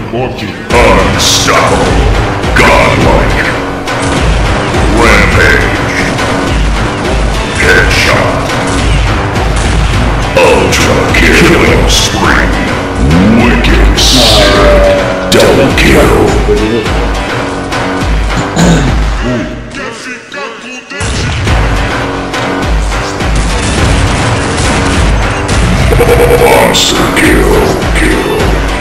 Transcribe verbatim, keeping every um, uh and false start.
Unstoppable. Godlike. Rampage. Headshot. Ultra killing spree. Wicked sick. Double kill. Monster kill. Kill.